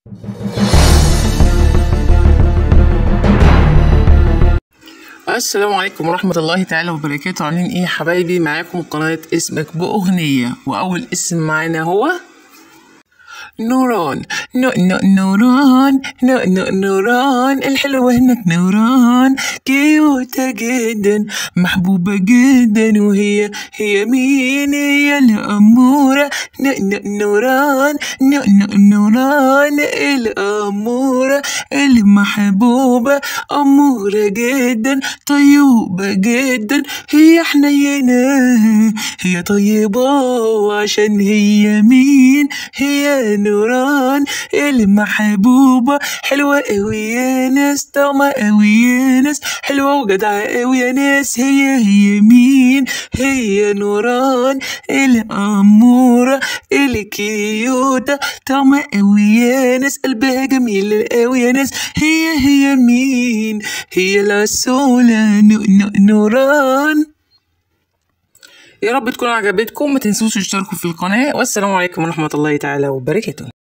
السلام عليكم ورحمة الله تعالى وبركاته. عاملين ايه يا حبايبي؟ معاكم قناة اسمك بأغنية، وأول اسم معانا هو نوران. نوران نوران الحلوة هناك نوران، كيوتة جدا محبوبة جدا، وهي مين؟ هي الأمورة. نوران نوران الأمورة المحبوبة، أمورة جدا طيوبة جدا، هي حنينة هي طيبة، وعشان هي مين؟ هي نوران المحبوبة، حلوة اوي يا ناس، طعمة اوي يا ناس، حلوة وجدعة اوي يا ناس. هي مين؟ هي نوران الأمورة الكيوتة، طعمة اوي يا ناس، قلبها جميل اوي يا ناس. هي مين؟ هي العسولة نوران. يا رب تكون عجبتكم، ما تنسوش تشتركوا في القناة، والسلام عليكم ورحمة الله تعالى وبركاته.